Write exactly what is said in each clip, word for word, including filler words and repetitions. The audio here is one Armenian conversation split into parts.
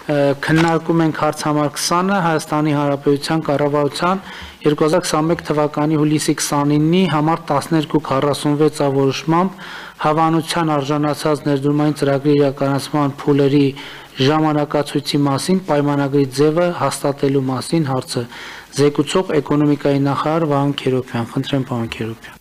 քննարկում ենք հարց համար քսանը Հայաստանի Հանրապետության կառավարության երկու հազար քսաներկու թվականի հուլիսի քսանինի համար տասներկու քառասունվեց որոշմամբ հավանության արժանացած ներդրումային ծրագրի իրականացման փուլերի ժամանակացույցի մասին պայմանագրի ձևը հաստատելու մասին հարցը զեկուցող էկոնոմիկայի նախարար Վահան Քերոբյան, խնդրեմ պարոն Քերոբյան։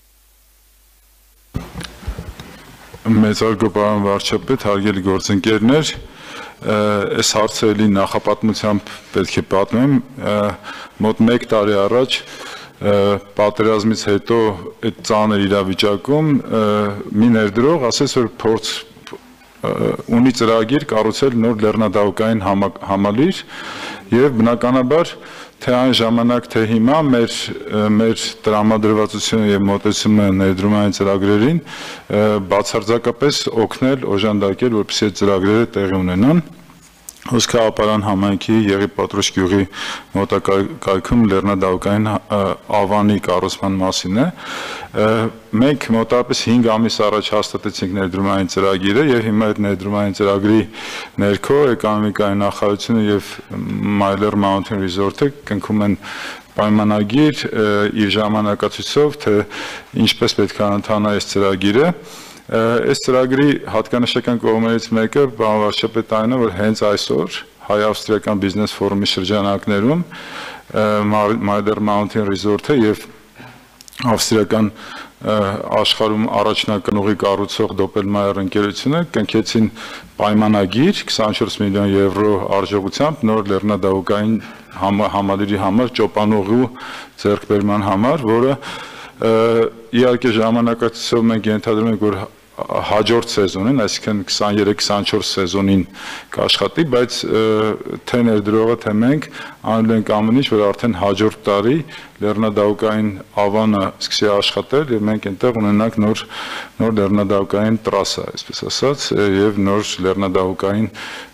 Մեծարգո պարոն վարչապետ, հարգելի գործընկերներ, այս հարցը էլի նախապատմությամբ պետք է պատմեմ, մոտ մեկ տարի առաջ պատերազմից հետո այդ ծանր իրավիճակում մի ներդրող ասեց, որ փորձ ունի ծրագիր կառուցել նոր լեռնադահուկային համալիր եւ բնականաբար թե այն ժամանակ թե հիմա մեր մեր տրամադրվածությունը եւ մոտեցումը ներդրումային ծրագրերին բացարձակապես օգնել օժանդակել, որպեսզի այդ ծրագրերը տեղի ունենան։ Հոսքահապարան համայնքի Եղի-Պատրուշ գյուղի մոտակայքում լեռնադահուկային ավանի կառուցման մասին է։ Մենք մոտավորապես հինգ ամիս առաջ հաստատեցինք ներդրումային ծրագիրը եւ հիմա այդ ներդրումային ծրագրի ներքո էկոնոմիկայի նախարարությունը եւ Myler Mountain Resort-ը կնքում են պայմանագիր իր ժամանակացույցով, թե ինչպես պետք է ընթանա այս ծրագիրը։ Այս ծրագրի հատկանշական կողմերից մեկը պարոն վարչապետ այն է, որ հենց այսօր հայ-ավստրիական բիզնես ֆորումի շրջանակներում Myler Mountain Resort-ը եւ ավստրիական աշխարհում առաջնական ուղի կառուցող Doppelmayr ընկերությունը կնքեցին պայմանագիր քսանչորս միլիոն եվրո արժողությամբ նոր լեռնադահուկային համալիրի համար ճոպանուղու ձեռքբերման համար, որը իհարկե ժամանակացույցով մենք ենթադրում ենք, որ հաջորդ սեզոնին, այսինքն քսաներեք քսանչորս սեզոնին կաշխատի, բայց թե ներդրողը, թե մենք անում ենք ամեն ինչ, որ արդեն հաջորդ տարի լեռնադահուկային ավանը սկսի աշխատել եւ մենք այնտեղ ունենանք նոր նոր լեռնադահուկային տրասա, այսպես ասած, եւ նոր լեռնադահուկային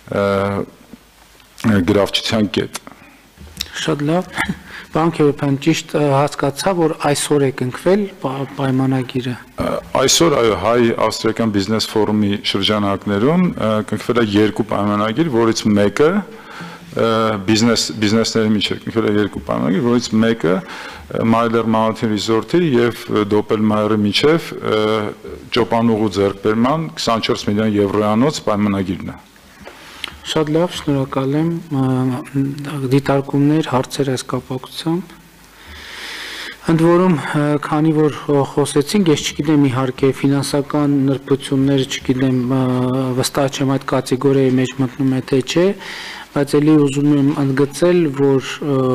գրավչության կետ։ Շատ լավ։ Պարոն Քերոբյան, ճիշտ հասկացա, որ այսօր է կնքվել պայմանագիրը։ Այսօր այո, հայ-ավստրիական բիզնես ֆորումի շրջանակներում կնքվել է երկու պայմանագիր, որից մեկը բիզնես բիզնեսների միջև կնքվել է երկու պայմանագիր, որից մեկը Myler Mountain Resort-ի եւ Doppelmayr-ի միջև ճոպանուղու ձեռքբերման քսանչորս միլիոն եվրոյանոց պայմանագիրն է։ Շատ լավ, շնորհակալ եմ, դիտարկումներ, հարցեր այս կապակցությամբ։ Ընդ որում, քանի որ խոսեցինք, ես չգիտեմ իհարկե ֆինանսական նրբություններ, չգիտեմ վստահ չեմ այդ կատեգորիայի մեջ մտնում է թե չէ, բայց էլի ուզում եմ ընդգծել, որ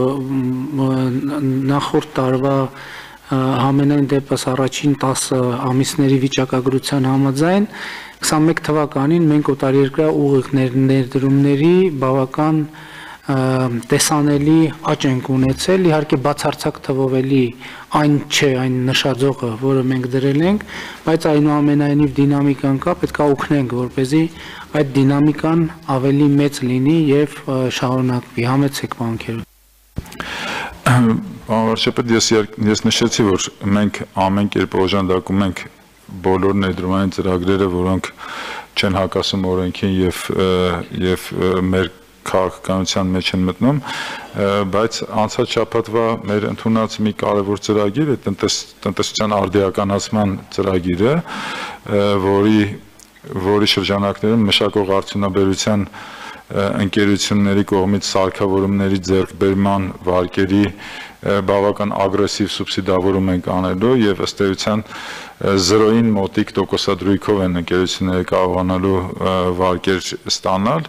նախորդ տարվա համենայն դեպս առաջին տասը ամիսների վիճակագրության համաձայն քսանմեկ թվականին մենք օտարերկրյա ուղիղ ներդրումների բավական տեսանելի աճ ենք ունեցել, իհարկե բացարձակ թվով էլի այն չէ, այն նշաձողը, որը մենք դրել ենք, բայց այնուամենայնիվ դինամիկան կա, պետք է օգնենք, որպեսզի այդ դինամիկան ավելի մեծ լինի եւ շարունակվի։ Համեցեք, պարոն Քերոբյան։ Պարոն վարչապետ, ես ես նշեցի, որ մենք ամեն կերպ օժանդակում ենք բոլոր ներդրումային ծրագրերը, որոնք չեն հակասում օրենքին եւ եւ մեր քաղաքականության մեջ են մտնում, բայց անցած շաբաթվա մեր ընդունած մի կարևոր ծրագիր է տնտեսության արդիականացման ծրագիրը, որի որի շրջանակներում մշակող արդյունաբերության ընկերությունների կողմից սարքավորումների ձեռքբերման վարկերի բավական ագրեսիվ սուբսիդավորում ենք անելու եւ ըստ էության զրոյին մոտիկ տոկոսադրույքով են ընկերությունները կարողանալու վարկեր ստանալ,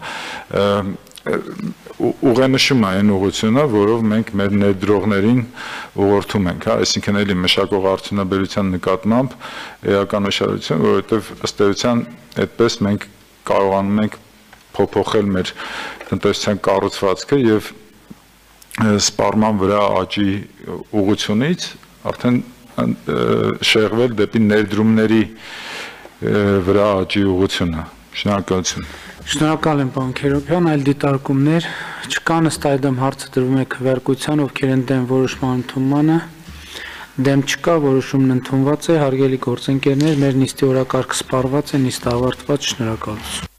ուղենշում է այն ուղղությունը, որով մենք մեր ներդրողներին ուղղորդում ենք, հա, այսինքն էլի մշակող արդյունաբերության նկատմամբ էականաշարություն, որովհետեւ ըստ էության այդպես մենք կարողանում ենք փոփոխել մեր տնտեսության կառուցվածքը եւ սպառման վրա աճի ուղղությունից արդեն շեղվել դեպի ներդրումների վրա աճի ուղղությունը։ Շնորհակալություն։ Շնորհակալ եմ, պարոն Քերոբյան, այլ դիտարկումներ չկան, ըստ այդմ հարցը դրվում է քվեարկության, ովքեր են դեմ որոշման ընդունմանը, դեմ չկա, որոշումն ընդունված է, հարգելի գործընկերներ, մեր նիստի օրակարգը սպառված է, նիստը ավարտված, շնորհակալություն։